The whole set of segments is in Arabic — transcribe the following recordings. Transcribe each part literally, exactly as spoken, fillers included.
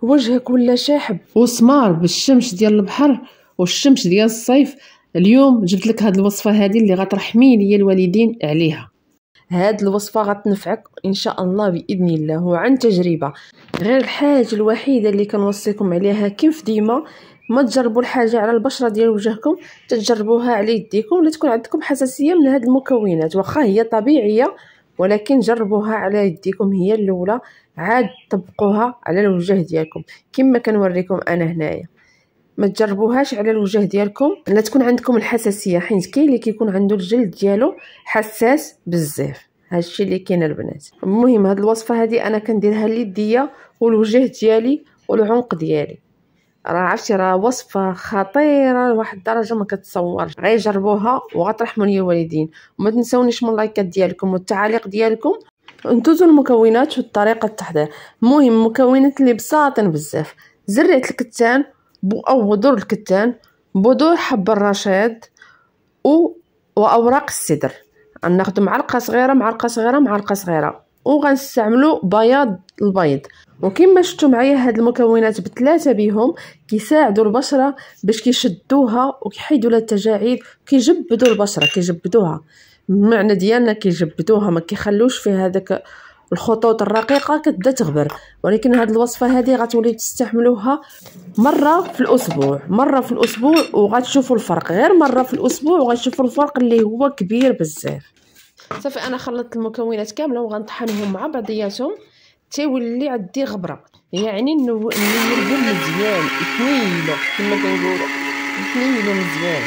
وجهك ولا شاحب وسمار بالشمس ديال البحر والشمس ديال الصيف. اليوم جبت لك هذه الوصفه هذه اللي غترحمي ليا الوالدين عليها. هاد الوصفه غتنفعك ان شاء الله باذن الله وعن تجربه. غير الحاجه الوحيده اللي كنوصيكم عليها كيف ديما، ما تجربوا الحاجه على البشره ديال وجهكم، تجربوها على يديكم ولا تكون عندكم حساسيه من هاد المكونات. واخا هي طبيعيه ولكن جربوها على يديكم هي الاولى، عاد طبقوها على الوجه ديالكم كما كنوريكم انا هنايا. ما تجربوهاش على الوجه ديالكم لا تكون عندكم الحساسيه، حيت كاين اللي كيكون عنده الجلد ديالو حساس بزاف. هادشي اللي كاين البنات. المهم هاد الوصفه هذه انا كنديرها ليديا والوجه ديالي والعنق ديالي. راه عرفتي راه وصفه خطيره لواحد الدرجه ما كتصورش. غير جربوها وغترحموا لي الوالدين. وما تنسونيش من اللايكات ديالكم والتعاليق ديالكم. انتزوا المكونات وطريقه التحضير. المهم مكونات اللي بساطين بزاف: زريعه الكتان او بذور الكتان، بذور حب الرشيد و واوراق السدر. غناخذ معلقه صغيره معلقه صغيره معلقه صغيره وغنستعملوا بياض البيض. وكما شفتوا معايا هاد المكونات بثلاثه بهم كيساعدوا البشره باش كيشدوها وكيحيدوا لها التجاعيد، كيجبدوا البشره كيجبدوها. المعنى ديالنا كيجبدوها، ما كيخلوش فيها هذاك الخطوط الرقيقه كتبدا تغبر. ولكن هاد الوصفه هذه غتوليو تستعملوها مره في الاسبوع مره في الاسبوع وغتشوفوا الفرق. غير مره في الاسبوع وغتشوفوا الفرق اللي هو كبير بزاف. صافي انا خلطت المكونات كامله وغنطحنهم مع بعضياتهم تيولي عندي غبره، يعني نولبو مزيان يتنيلو كما كنقولوا يتنيلو مزيان.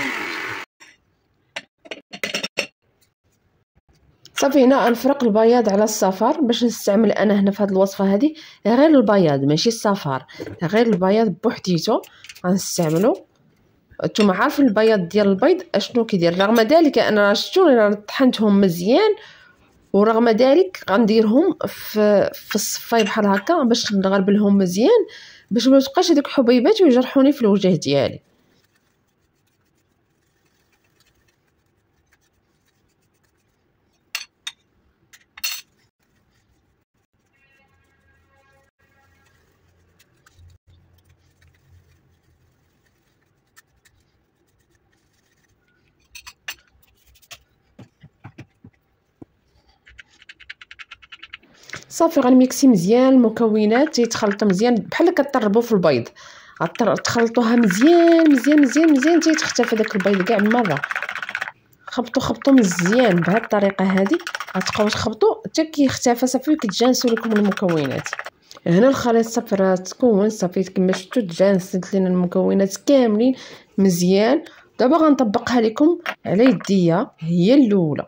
صافي هنا نفرق البياض على الصفار باش نستعمل انا هنا في هذه الوصفه هذه غير البياض ماشي الصفار، غير البياض بوحديته غنستعملو. نتوما عارفين البياض ديال البيض اشنو كيدير. رغم ذلك انا شفتوني راه طحنتهم مزيان، ورغم ذلك غنديرهم في في الصفاي بحال هكا باش نغربلهم مزيان باش ما تبقاش هذوك حبيبات ويجرحوني في الوجه ديالي. صافي غنميكسي مزيان المكونات تيتخلطوا مزيان بحال كطربوا في البيض. تخلطوها مزيان مزيان مزيان مزيان تيتختفى داك البيض كاع مره. خبطوا خبطوا مزيان بهذه الطريقه هذه غتبقاو تخبطوا حتى كيختفى. صافي كتجانسوا لكم المكونات. هنا الخليط صافي راه تكون صافي كما شفتوا تجانست لنا المكونات كاملين مزيان. دابا غنطبقها لكم على يديا هي الاولى.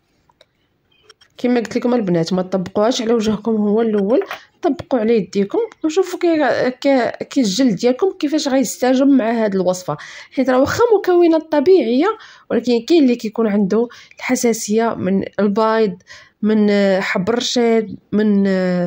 كما قلت لكم البنات ما تطبقوهاش على وجهكم هو الاول، طبقوا على يديكم وشوفوا كي كي الجلد ديالكم كيفاش غيستجب مع هذه الوصفه. حيت راه واخا مكونات طبيعيه ولكن كاين اللي كيكون عنده الحساسيه من البيض، من حب الرشيد، من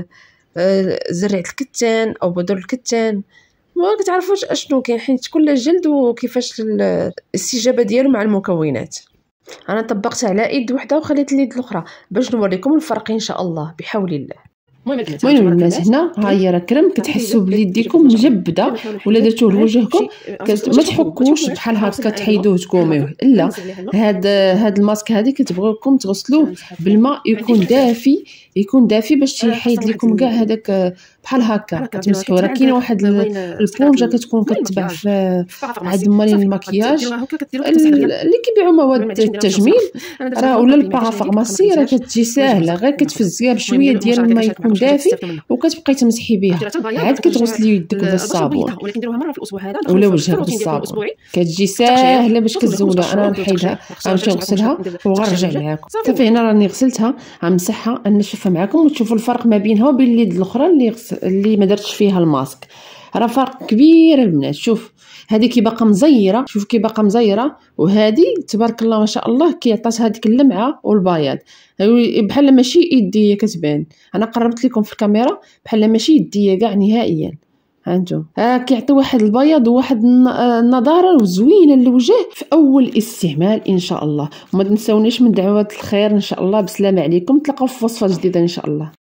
زريعه الكتان او بذور الكتان. ما كتعرفوش اشنو كاين حيت كل جلد وكيفاش الاستجابه ديالو مع المكونات. انا طبقت على ايد وحده وخليت اليد الاخرى باش نوريكم الفرق ان شاء الله بحول الله. المهم البنات هنا ها هي راه كريم كتحسوا بيديكم مجبده ولا درتوه لوجهكم ما تحكوش بحال هكا تحيدوه تكوميوه. لا هاد هاد الماسك هذه كتبغيوكم تغسلوه بالماء يكون دافي يكون دافي باش تيحيد لكم كاع هذاك بحال هكا كتمسحوا. راه كاينه واحد البونجه كتكون كتباع في عند مالين المكياج اللي كيبيعوا مواد التجميل راه ولا البارافارماسي راه كتجي ساهله غير كتفزيها بشويه ديال الماء يكون دافي وكتبقاي تمسحي بها عاد كتغسلي يدك بالصابون ولا وجهك بالصابون كتجي ساهله باش كتزولها. انا نحيدها غنمشي نغسلها وغنرجع لكم. صافي هنا راني غسلتها غنمسحها نشوفها معكم وتشوفوا الفرق ما بينها وبين اليد الاخرى اللي غسل اللي ما درتش فيها الماسك. راه فرق كبير البنات. شوف هذه كي باقا مزيره، شوف كي باقا مزيره، وهذه تبارك الله ما شاء الله كي عطات هذيك اللمعه والبياض بحال ماشي يديه كتبان. انا قربت لكم في الكاميرا بحال ماشي يديه كاع نهائيا. ها انتم ها كيعطي واحد البياض وواحد النضاره وزوينه للوجه في اول استعمال ان شاء الله. وما تنسونيش من دعوات الخير ان شاء الله. بسلامه عليكم، تلقاو في وصفه جديده ان شاء الله.